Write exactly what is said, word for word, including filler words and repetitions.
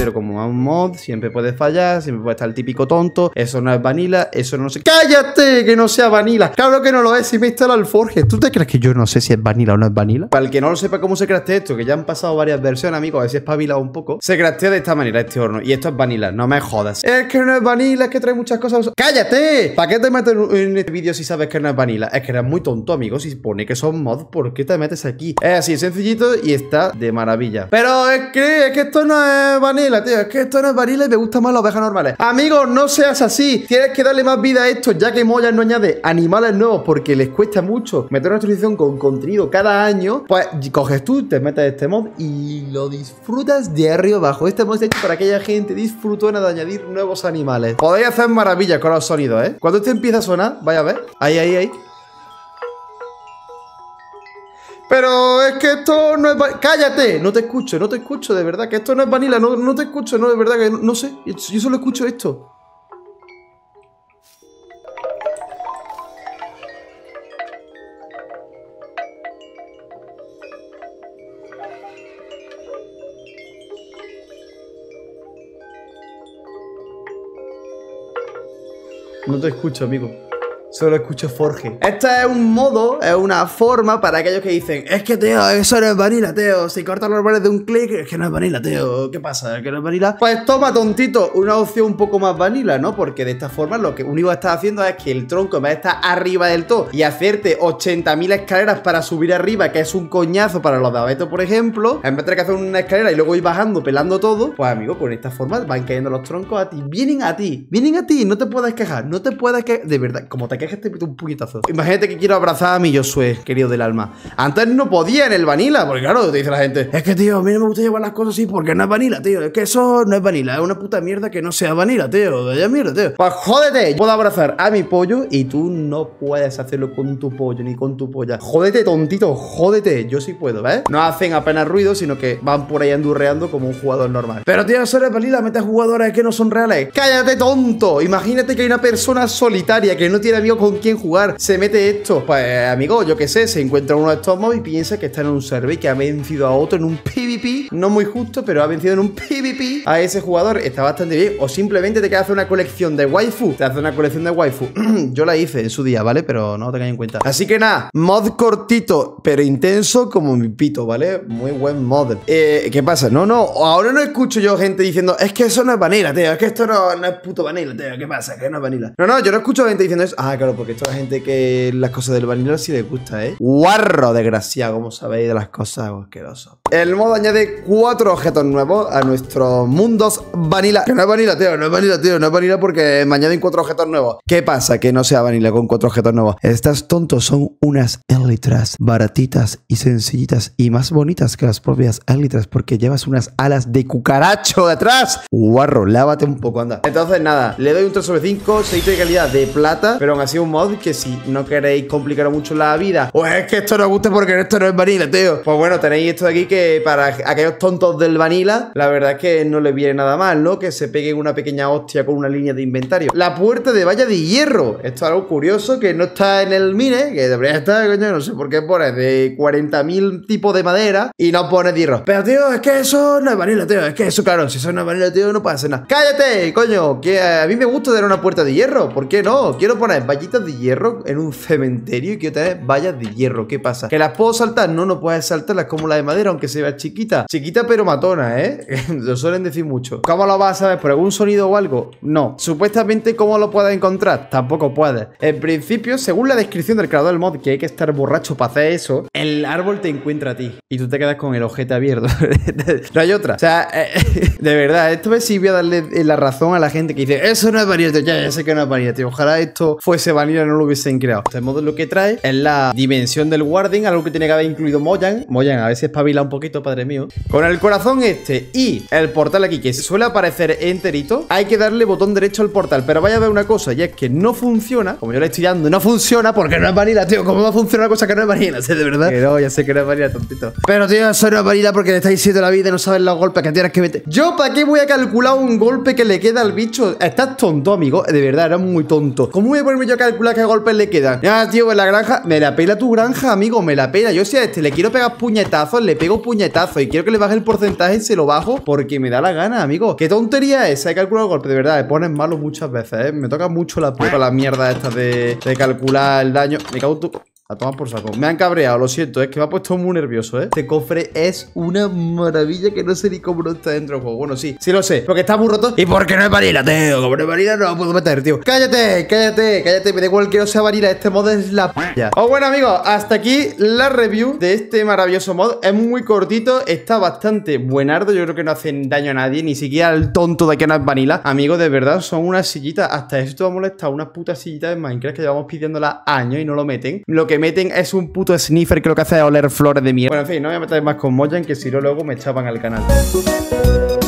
Pero como es un mod, siempre puede fallar, siempre puede estar el típico tonto. Eso no es vanilla, eso no sé. ¡Cállate! Que no sea vanilla. Claro que no lo es, si me instala el Forge. ¿Tú te crees que yo no sé si es vanilla o no es vanilla? Para el que no lo sepa cómo se craftea esto, que ya han pasado varias versiones, amigos, a ver si espabilado un poco. Se craftea de esta manera este horno. Y esto es vanilla, no me jodas. Es que no es vanilla, es que trae muchas cosas. ¡Cállate! ¿Para qué te metes en este vídeo si sabes que no es vanilla? Es que eres muy tonto, amigo. Si pone que son mods, ¿por qué te metes aquí? Es así, sencillito y está de maravilla. Pero es que, es que esto no es vanilla, tío. Es que esto no es vanilla y me gustan más las ovejas normales. Amigos, no seas así. Tienes que darle más vida a esto, ya que Mojang no añade animales nuevos porque les cuesta mucho meter una actualización con contenido cada año. Pues coges tú, te metes este mod y lo disfrutas de arriba abajo. Este mod está hecho para aquella gente disfrutona de añadir nuevos animales. Podéis hacer maravillas con los sonidos, ¿eh? Cuando este empieza a sonar, vaya a ver. Ahí, ahí, ahí. Pero es que esto no es vanilla. ¡Cállate! No te escucho, no te escucho, de verdad. Que esto no es vanilla, no, no te escucho, no, de verdad que no, no sé. Yo solo escucho esto. No te escucho, amigo. Solo escucho Forge. Este es un modo, es una forma para aquellos que dicen: es que, tío, eso no es vanilla, tío. Si cortas los árboles de un clic, es que no es vanilla, tío. ¿Qué pasa? ¿Que no es vanilla? Pues toma, tontito, una opción un poco más vanilla, ¿no? Porque de esta forma lo que único que estás haciendo es que el tronco en vez de estar arriba del todo y hacerte ochenta mil escaleras para subir arriba, que es un coñazo para los de abeto, por ejemplo, en vez de tener que hacer una escalera y luego ir bajando, pelando todo, pues, amigo, con esta forma van cayendo los troncos a ti. Vienen a ti, vienen a ti. No te puedes quejar, no te puedes quejar. De verdad, como te quejes, te pito un puñetazo. Imagínate que quiero abrazar a mi Josué, querido del alma. Antes no podía en el vanilla, porque claro, te dice la gente: es que, tío, a mí no me gusta llevar las cosas así porque no es vanilla, tío. Es que eso no es vanilla, es una puta mierda que no sea vanilla, tío. De mierda, tío. Pues jódete, puedo abrazar a mi pollo y tú no puedes hacerlo con tu pollo ni con tu polla. Jódete, tontito, jódete. Yo sí puedo, ¿ves? No hacen apenas ruido, sino que van por ahí andurreando como un jugador normal. Pero, tío, eso no es vanilla, metes jugadores que no son reales. ¡Cállate, tonto! Imagínate que hay una persona solitaria que no tiene amigos con quien jugar, se mete esto. Pues, amigo, yo qué sé, se encuentra uno de estos mobs y piensa que está en un server y que ha vencido a otro en un PvP. No muy justo, pero ha vencido en un PvP a ese jugador. Está bastante bien. O simplemente te queda hacer una colección de waifu. Te hace una colección de waifu. Yo la hice en su día, ¿vale? Pero no lo tengáis en cuenta. Así que nada, mod cortito, pero intenso como mi pito, ¿vale? Muy buen mod. Eh, ¿qué pasa? No, no, ahora no escucho yo gente diciendo: es que eso no es vanilla, tío. Es que esto no, no es puto vanilla, tío. ¿Qué pasa? Que no es vanilla. No, no, yo no escucho gente diciendo eso. Ah, claro, porque esto es gente que las cosas del vanilla sí les gusta, ¿eh? Guarro, desgraciado, como sabéis de las cosas asquerosas. El modo añade cuatro objetos nuevos a nuestros mundos vanilla. Que no es vanilla, tío, no es vanilla, tío, no es vanilla porque me añaden cuatro objetos nuevos. ¿Qué pasa? Que no sea vanilla con cuatro objetos nuevos. Estas tontos son unas élitras baratitas y sencillitas y más bonitas que las propias élitras porque llevas unas alas de cucaracho detrás. Guarro, lávate un poco, anda. Entonces, nada, le doy un tres sobre cinco, seis de calidad de plata, pero aún así un mod que si no queréis complicar mucho la vida, o es que esto no os gusta porque esto no es vanilla, tío, pues bueno, tenéis esto de aquí que para aquellos tontos del vanilla, la verdad es que no les viene nada mal, ¿no? Que se peguen una pequeña hostia con una línea de inventario. La puerta de valla de hierro. Esto es algo curioso que no está en el mine, que debería estar, coño, no sé por qué pones de cuarenta mil tipos de madera y no pones hierro. Pero, tío, es que eso no es vanilla, tío. Es que eso, claro, si eso no es vanilla, tío, no puede hacer nada. ¡Cállate, coño! Que a mí me gusta tener una puerta de hierro. ¿Por qué no? Quiero poner vallitas de hierro en un cementerio y quiero tener vallas de hierro. ¿Qué pasa? ¿Que las puedo saltar? No, no puedes saltarlas como la de madera, aunque se vea chiquita. Chiquita pero matona, ¿eh? Lo suelen decir mucho. ¿Cómo lo vas a saber? ¿Por algún sonido o algo? No. Supuestamente, ¿cómo lo puedes encontrar? Tampoco puedes. En principio, según la descripción del creador del mod, que hay que estar borracho para hacer eso, el árbol te encuentra a ti y tú te quedas con el ojete abierto. No hay otra. O sea, eh, de verdad, esto vez sí voy a darle la razón a la gente que dice: eso no es vanilla, tío. Ya, ya sé que no es vanilla, tío. Ojalá esto fuese vanilla y no lo hubiesen creado. Este modo lo que trae es la dimensión del Warden, algo que tiene que haber incluido Mojang. Mojang, a ver si espabila un poquito, padre mío. Con el corazón este y el portal aquí, que suele aparecer enterito, hay que darle botón derecho al portal. Pero vaya a ver una cosa, y es que no funciona, como yo le estoy dando, no funciona porque no es vanilla, tío. ¿Cómo va a funcionar una cosa que no es vanilla? de verdad. Que no, ya sé que no es vanilla, tontito. Pero, tío, eso no es vanilla porque le estáis diciendo la vida y no sabes los golpes que tienes que meter. Yo, ¿para qué voy a calcular un golpe que le queda al bicho? Estás tonto, amigo. De verdad, eres muy tonto. ¿Cómo voy a ponerme yo a calcular qué golpes le quedan? Ya, tío, en la granja. Me la pela tu granja, amigo. Me la pela. Yo, si a este le quiero pegar puñetazos, le pego puñetazos y quiero que le baje el porcentaje, se lo bajo porque me da la gana, amigo. ¿Qué tontería es? Hay que calcular el golpe, de verdad. Me pones malo muchas veces, ¿eh? Me toca mucho la puta la mierda esta de, de calcular el daño. Me cago en tu... A tomar por saco. Me han cabreado, lo siento, es que me ha puesto muy nervioso, ¿eh? Este cofre es una maravilla que no sé ni cómo no está dentro del juego. Bueno, sí, sí lo sé, porque está muy roto. ¿Y por qué no es vanilla, tío? Como no es vanilla no lo puedo meter, tío. Cállate, cállate, cállate. Me da igual que no sea vanilla, este mod es la p***. Oh, bueno, amigos, hasta aquí la review de este maravilloso mod. Es muy cortito, está bastante buenardo. Yo creo que no hacen daño a nadie, ni siquiera al tonto de que no es vanilla. Amigos, de verdad, son unas sillitas. Hasta esto va a molestar, unas putas sillitas de Minecraft que llevamos pidiéndolas años y no lo meten. Lo que meten es un puto sniffer que lo que hace es oler flores de mierda. Bueno, en fin, no voy a meter más con Mojang, que si no luego me chapan al canal.